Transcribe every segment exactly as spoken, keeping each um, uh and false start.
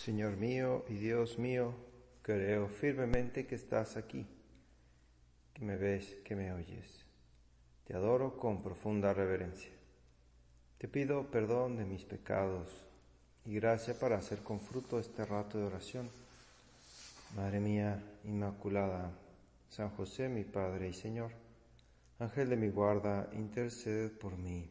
Señor mío y Dios mío, creo firmemente que estás aquí, que me ves, que me oyes. Te adoro con profunda reverencia. Te pido perdón de mis pecados y gracia para hacer con fruto este rato de oración. Madre mía Inmaculada, San José, mi Padre y Señor, Ángel de mi guarda, interceded por mí.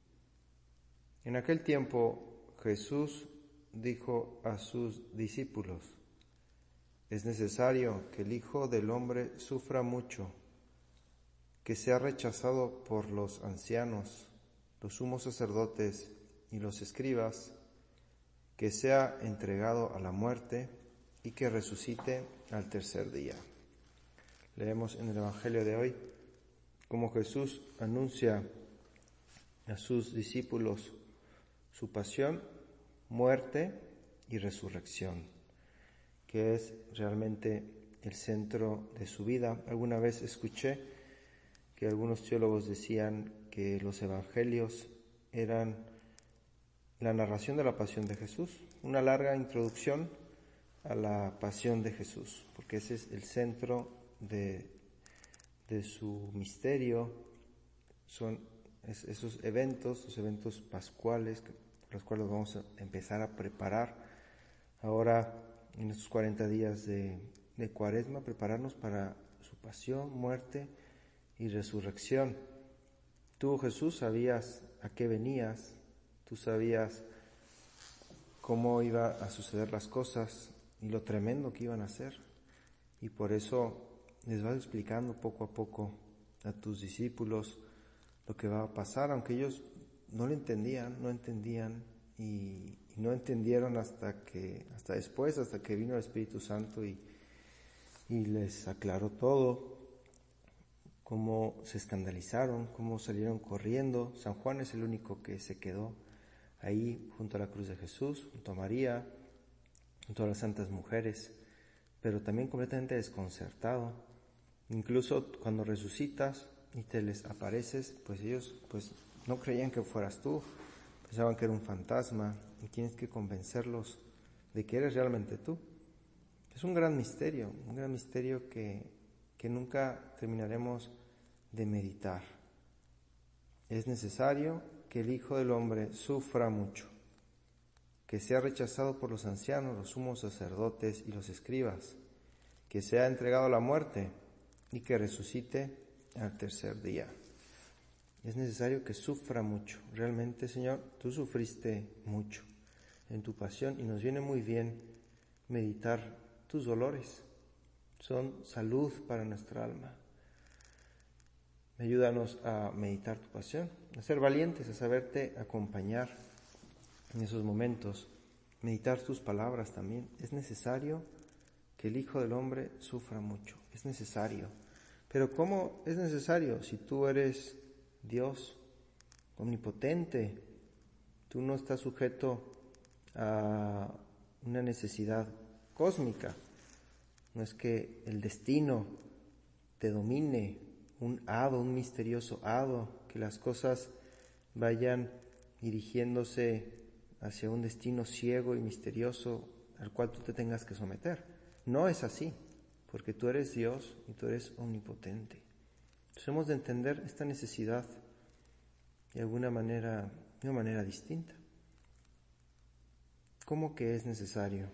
En aquel tiempo Jesús dijo a sus discípulos: es necesario que el Hijo del Hombre sufra mucho, que sea rechazado por los ancianos, los sumos sacerdotes y los escribas, que sea entregado a la muerte y que resucite al tercer día. Leemos en el Evangelio de hoy cómo Jesús anuncia a sus discípulos su pasión, muerte y resurrección, que es realmente el centro de su vida. Alguna vez escuché que algunos teólogos decían que los evangelios eran la narración de la pasión de Jesús, una larga introducción a la pasión de Jesús, porque ese es el centro de, de su misterio. Son esos eventos, los eventos pascuales, por los cuales vamos a empezar a preparar ahora en estos cuarenta días de, de Cuaresma, prepararnos para su pasión, muerte y resurrección. Tú, Jesús, sabías a qué venías, tú sabías cómo iba a suceder las cosas y lo tremendo que iban a ser, y por eso les vas explicando poco a poco a tus discípulos lo que va a pasar, aunque ellos no lo entendían, no entendían y, y no entendieron hasta que, hasta después, hasta que vino el Espíritu Santo y, y les aclaró todo, cómo se escandalizaron, cómo salieron corriendo. San Juan es el único que se quedó ahí junto a la cruz de Jesús, junto a María, junto a las santas mujeres, pero también completamente desconcertado. Incluso cuando resucitas y te les apareces, pues ellos pues no creían que fueras tú, pensaban que era un fantasma, y tienes que convencerlos de que eres realmente tú. Es un gran misterio, un gran misterio que, que nunca terminaremos de meditar. Es necesario que el Hijo del Hombre sufra mucho, que sea rechazado por los ancianos, los sumos sacerdotes y los escribas, que sea entregado a la muerte y que resucite al tercer día. Es necesario que sufra mucho. Realmente, Señor, tú sufriste mucho en tu pasión y nos viene muy bien meditar tus dolores. Son salud para nuestra alma. Ayúdanos a meditar tu pasión, a ser valientes, a saberte acompañar en esos momentos, meditar tus palabras también. Es necesario que el Hijo del Hombre sufra mucho, es necesario. Pero ¿cómo es necesario? Si tú eres Dios omnipotente, tú no estás sujeto a una necesidad cósmica. No es que el destino te domine, un hado, un misterioso hado, que las cosas vayan dirigiéndose hacia un destino ciego y misterioso al cual tú te tengas que someter. No es así, porque tú eres Dios y tú eres omnipotente. Entonces hemos de entender esta necesidad de alguna manera, de una manera distinta. ¿Cómo que es necesario?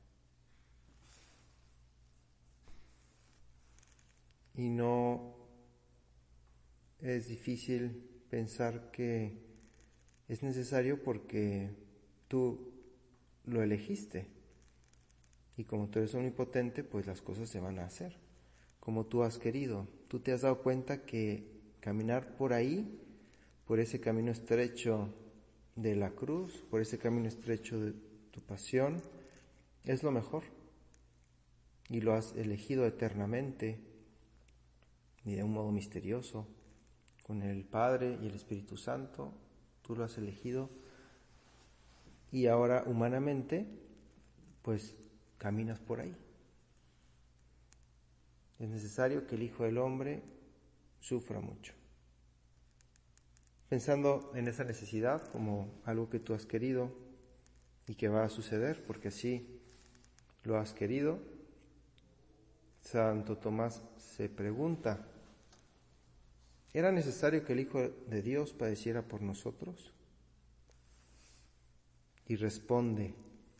Y no es difícil pensar que es necesario porque tú lo elegiste. Y como tú eres omnipotente, pues las cosas se van a hacer como tú has querido. Tú te has dado cuenta que caminar por ahí, por ese camino estrecho de la cruz, por ese camino estrecho de tu pasión, es lo mejor. Y lo has elegido eternamente y de un modo misterioso, con el Padre y el Espíritu Santo. Tú lo has elegido y ahora humanamente, pues caminas por ahí. Es necesario que el Hijo del Hombre sufra mucho. Pensando en esa necesidad como algo que tú has querido y que va a suceder, porque así lo has querido. Santo Tomás se pregunta, ¿era necesario que el Hijo de Dios padeciera por nosotros? Y responde,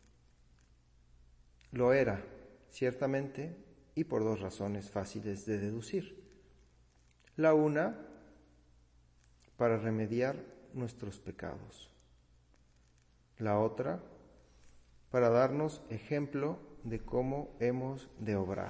lo era, ciertamente, y por dos razones fáciles de deducir. La una, para remediar nuestros pecados. La otra, para darnos ejemplo de cómo hemos de obrar.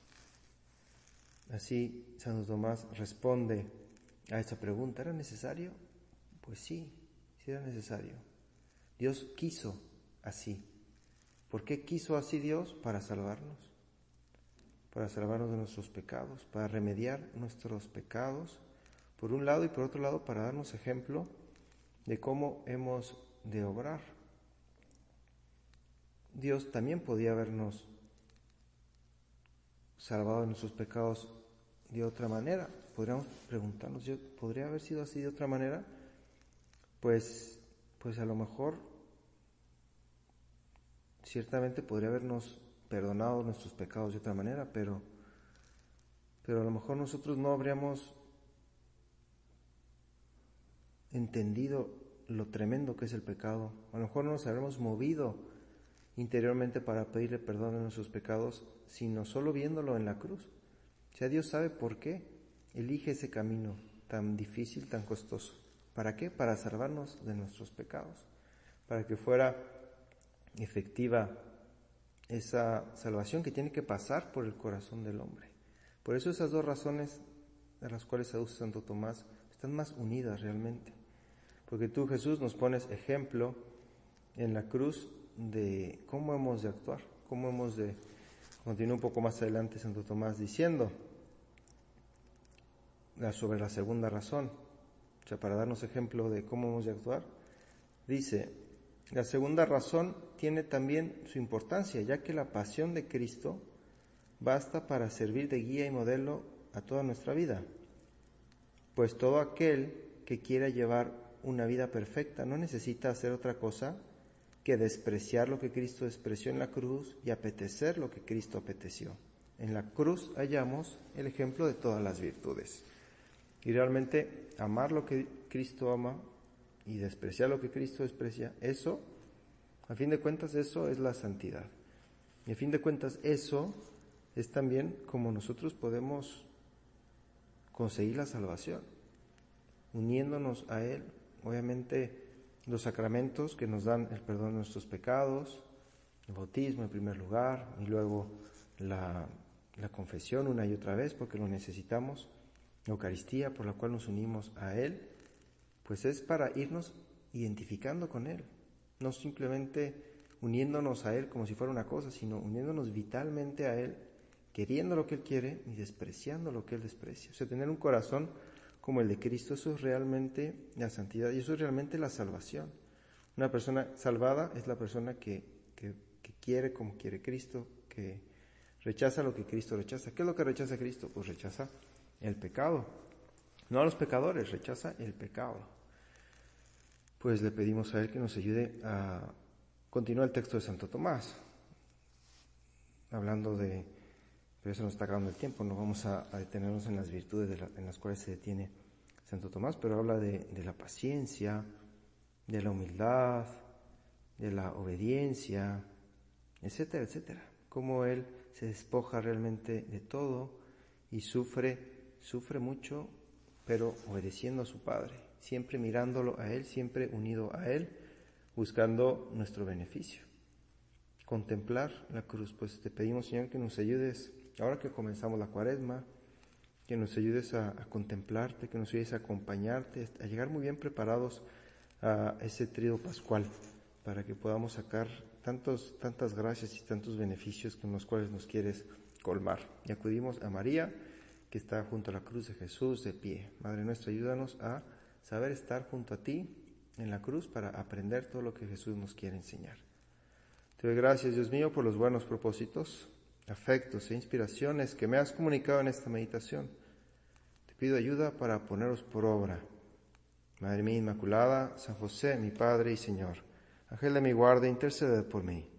Así, Santo Tomás responde a esta pregunta, ¿era necesario? Pues sí, sí era necesario. Dios quiso así. ¿Por qué quiso así Dios? Para salvarnos. Para salvarnos de nuestros pecados, para remediar nuestros pecados, por un lado, y por otro lado, para darnos ejemplo de cómo hemos de obrar. Dios también podía habernos salvado de nuestros pecados de otra manera. Podríamos preguntarnos, ¿podría haber sido así de otra manera? Pues, pues a lo mejor, ciertamente podría habernos perdonado nuestros pecados de otra manera, pero, pero a lo mejor nosotros no habríamos entendido lo tremendo que es el pecado. A lo mejor no nos habremos movido interiormente para pedirle perdón de nuestros pecados, sino solo viéndolo en la cruz. O sea, Dios sabe por qué elige ese camino tan difícil, tan costoso. ¿Para qué? Para salvarnos de nuestros pecados, para que fuera efectiva esa salvación que tiene que pasar por el corazón del hombre. Por eso esas dos razones de las cuales aduce Santo Tomás están más unidas realmente. Porque tú, Jesús, nos pones ejemplo en la cruz de cómo hemos de actuar, cómo hemos de... Continúa un poco más adelante Santo Tomás diciendo sobre la segunda razón, o sea, para darnos ejemplo de cómo hemos de actuar, dice, la segunda razón tiene también su importancia, ya que la pasión de Cristo basta para servir de guía y modelo a toda nuestra vida. Pues todo aquel que quiera llevar una vida perfecta no necesita hacer otra cosa que despreciar lo que Cristo despreció en la cruz y apetecer lo que Cristo apeteció. En la cruz hallamos el ejemplo de todas las virtudes. Y realmente amar lo que Cristo ama y despreciar lo que Cristo desprecia, eso, a fin de cuentas, eso es la santidad. Y a fin de cuentas, eso es también como nosotros podemos conseguir la salvación, uniéndonos a Él. Obviamente, los sacramentos que nos dan el perdón de nuestros pecados, el bautismo en primer lugar, y luego la, la confesión una y otra vez, porque lo necesitamos, la Eucaristía por la cual nos unimos a Él, pues es para irnos identificando con Él, no simplemente uniéndonos a Él como si fuera una cosa, sino uniéndonos vitalmente a Él, queriendo lo que Él quiere y despreciando lo que Él desprecia. O sea, tener un corazón como el de Cristo, eso es realmente la santidad y eso es realmente la salvación. Una persona salvada es la persona que, que, que quiere como quiere Cristo, que rechaza lo que Cristo rechaza. ¿Qué es lo que rechaza Cristo? Pues rechaza el pecado. No a los pecadores, rechaza el pecado. Pues le pedimos a Él que nos ayude a continuar el texto de Santo Tomás, hablando de... Pero eso nos está acabando el tiempo, no vamos a, a detenernos en las virtudes de la, en las cuales se detiene Santo Tomás, pero habla de, de la paciencia, de la humildad, de la obediencia, etcétera, etcétera. Cómo él se despoja realmente de todo y sufre, sufre mucho, pero obedeciendo a su Padre, siempre mirándolo a Él, siempre unido a Él, buscando nuestro beneficio. Contemplar la cruz, pues te pedimos, Señor, que nos ayudes, ahora que comenzamos la Cuaresma, que nos ayudes a, a contemplarte, que nos ayudes a acompañarte, a llegar muy bien preparados a ese tríodo pascual, para que podamos sacar tantos, tantas gracias y tantos beneficios con los cuales nos quieres colmar. Y acudimos a María, que está junto a la cruz de Jesús de pie. Madre nuestra, ayúdanos a saber estar junto a ti en la cruz para aprender todo lo que Jesús nos quiere enseñar. Te doy gracias, Dios mío, por los buenos propósitos, afectos e inspiraciones que me has comunicado en esta meditación. Te pido ayuda para ponerlos por obra. Madre mía Inmaculada, San José, mi Padre y Señor, ángel de mi guarda, intercede por mí.